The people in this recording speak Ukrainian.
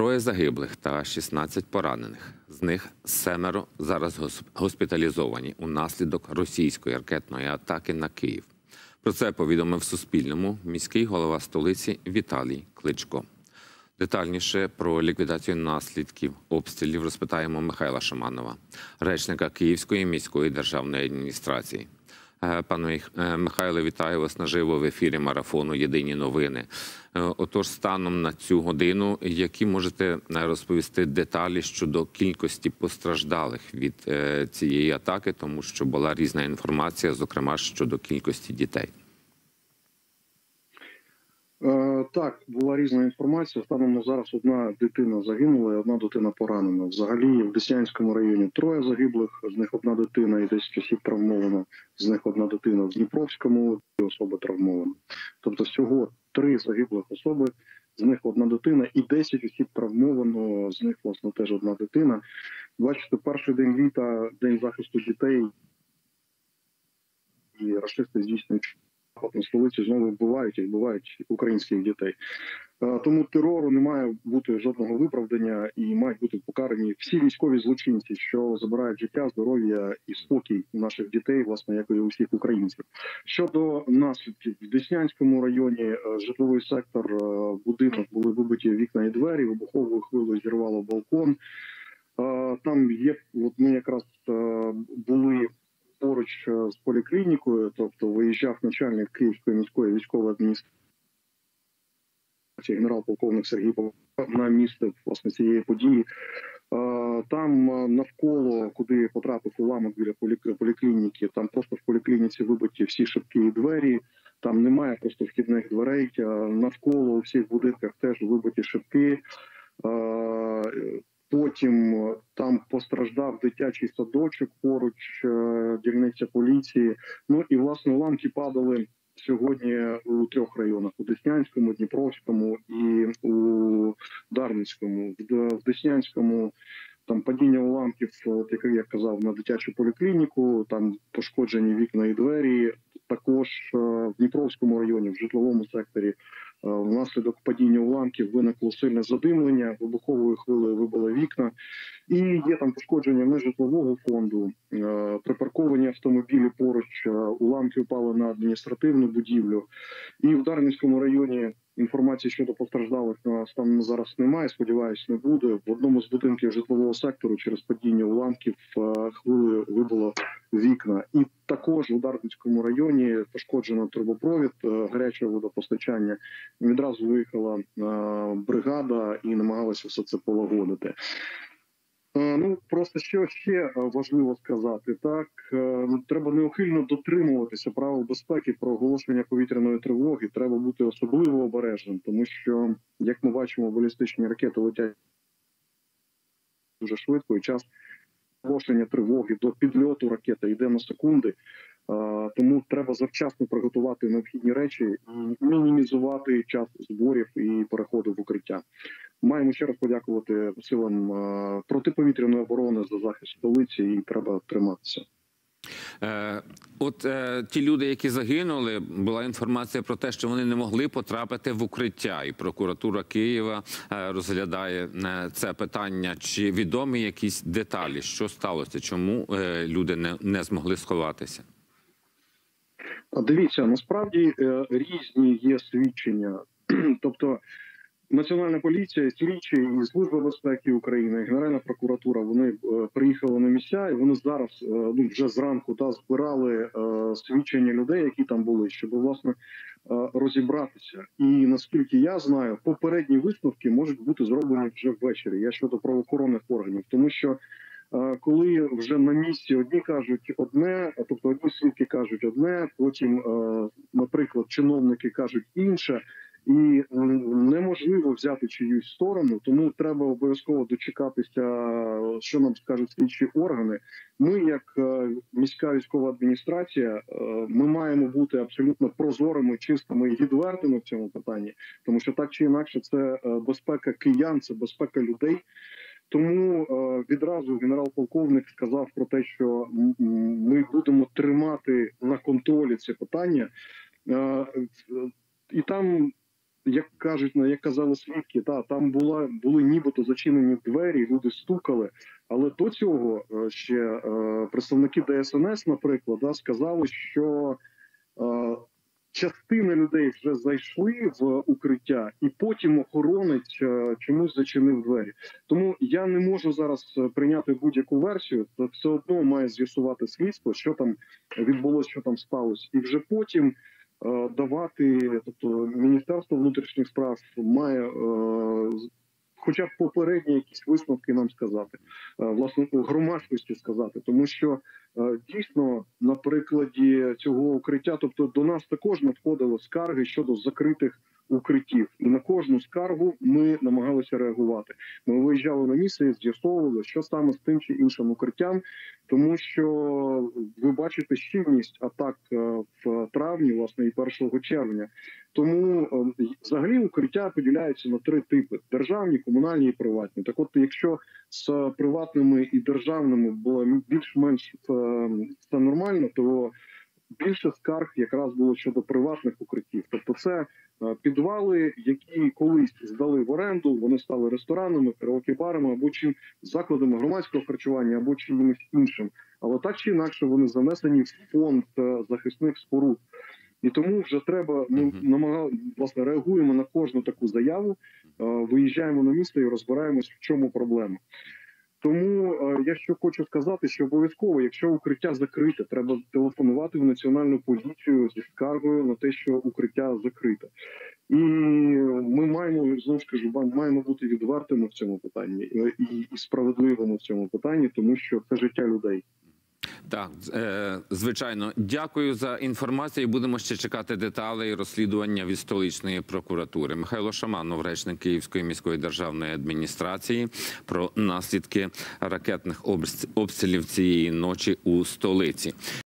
3 загиблих та 16 поранених. З них 7 зараз госпіталізовані унаслідок російської ракетної атаки на Київ. Про це повідомив Суспільному міський голова столиці Віталій Кличко. Детальніше про ліквідацію наслідків обстрілів розпитаємо Михайла Шаманова, речника Київської міської державної адміністрації. Пане Михайле, вітаю вас наживо в ефірі марафону «Єдині новини». Отож, станом на цю годину, які можете розповісти деталі щодо кількості постраждалих від цієї атаки, тому що була різна інформація, зокрема щодо кількості дітей? Так, була різна інформація. Станом на зараз одна дитина загинула і одна дитина поранена. Взагалі в Деснянському районі 3 загиблих, з них одна дитина і 10 осіб травмовано, з них одна дитина в Дніпровському, 2 особи травмовані. Тобто всього 3 загиблих особи, з них одна дитина і 10 осіб травмовано, з них, власне, теж одна дитина. Бачите, перший день літа, День захисту дітей, і рашисти здійснюють на столиці знову вбивають українських дітей. Тому терору не має бути жодного виправдання і мають бути покарані всі військові злочинці, що забирають життя, здоров'я і спокій наших дітей, власне, як і усіх українців. Щодо наслідків, в Деснянському районі житловий сектор, будинок, були вибиті вікна і двері, вибуховою хвилею зірвало балкон. Там є, от ми якраз були поруч з поліклінікою, тобто виїжджав начальник Київської міської військової адміністрації, генерал-полковник Сергій Попов, на місце, власне, цієї події. Там навколо, куди потрапив уламок біля поліклініки, там просто в поліклініці вибиті всі шибки і двері, там немає просто вхідних дверей, навколо у всіх будинках теж вибиті шибки. Потім там постраждав дитячий садочок, поруч дільниця поліції. Ну і, власне, уламки падали сьогодні у 3 районах: у Деснянському, Дніпровському і у Дарницькому. В Деснянському там падіння уламків, як я казав, на дитячу поліклініку, там пошкоджені вікна і двері. Також в Дніпровському районі, в житловому секторі, внаслідок падіння уламків виникло сильне задимлення, вибуховою хвилею вибило вікна. І є там пошкодження нежитлового фонду, припарковані автомобілі поруч, уламки впали на адміністративну будівлю. І в Дарницькому районі інформації щодо постраждалих станом зараз немає, сподіваюсь, не буде. В одному з будинків житлового сектору через падіння уламків хвилею вибило вікна. І також у Дарницькому районі пошкоджено трубопровід, гаряче водопостачання. Відразу виїхала бригада і намагалася все це полагодити. Ну, просто що ще важливо сказати, так, треба неухильно дотримуватися правил безпеки про оголошення повітряної тривоги, треба бути особливо обережним, тому що, як ми бачимо, балістичні ракети летять дуже швидко, і час оголошення тривоги до підльоту ракети йде на секунди, тому треба завчасно приготувати необхідні речі і мінімізувати час зборів і переходу в укриття. Маємо ще раз подякувати силам протиповітряної оборони за захист столиці, і треба триматися. Ті люди, які загинули, була інформація про те, що вони не могли потрапити в укриття. І прокуратура Києва розглядає це питання. Чи відомі якісь деталі? Що сталося? Чому люди не змогли сховатися? Дивіться, насправді різні є свідчення. Тобто Національна поліція, слідчі і Служба безпеки України, Генеральна прокуратура, вони приїхали на місця, і вони зараз, вже зранку, збирали свідчення людей, які там були, щоб, власне, розібратися. І, наскільки я знаю, попередні висновки можуть бути зроблені вже ввечері. Я щодо правоохоронних органів, тому що коли вже на місці одні кажуть одне, тобто одні свідки кажуть одне, потім, наприклад, чиновники кажуть інше, і неможливо взяти чиюсь сторону, тому треба обов'язково дочекатися, що нам скажуть слідчі органи. Ми, як міська військова адміністрація, ми маємо бути абсолютно прозорими, чистими і відвертими в цьому питанні, тому що так чи інакше це безпека киян, це безпека людей. Тому відразу генерал-полковник сказав про те, що ми будемо тримати на контролі це питання. І там як кажуть, як казали свідки, там були нібито зачинені двері, люди стукали. Але до цього ще представники ДСНС, наприклад, сказали, що частина людей вже зайшли в укриття, і потім охоронець чомусь зачинив двері. Тому я не можу зараз прийняти будь-яку версію. То все одно має з'ясувати слідство, що там відбулося, що там сталося, і вже потім давати, тобто Міністерство внутрішніх справ має хоча б попередні якісь висновки нам сказати, власне, громадськості сказати. Тому що дійсно на прикладі цього укриття, тобто до нас також надходили скарги щодо закритих укриттів. І на кожну скаргу ми намагалися реагувати. Ми виїжджали на місце і з'ясовували, що саме з тим чи іншим укриттям, тому що ви бачите щільність атак в травні, власне, і 1 червня. Тому взагалі укриття поділяються на 3 типи: державні, комунальні і приватні. Так от, якщо з приватними і державними було більш-менш все нормально, то більше скарг якраз було щодо приватних укриттів. Тобто це підвали, які колись здали в оренду, вони стали ресторанами, караоке-барами або чим закладами громадського харчування, або чимось іншим. Але так чи інакше вони занесені в фонд захисних споруд. І тому вже треба, власне, реагуємо на кожну таку заяву, виїжджаємо на місто і розбираємось, в чому проблема. Тому я що хочу сказати, що обов'язково, якщо укриття закрите, треба телефонувати в Національну поліцію зі скаргою на те, що укриття закрите. І ми маємо, знову ж кажу, маємо бути відвертими в цьому питанні і справедливими в цьому питанні, тому що це життя людей. Так, звичайно. Дякую за інформацію. Будемо ще чекати деталей розслідування від столичної прокуратури. Михайло Шаманов, речник Київської міської державної адміністрації, про наслідки ракетних обстрілів цієї ночі у столиці.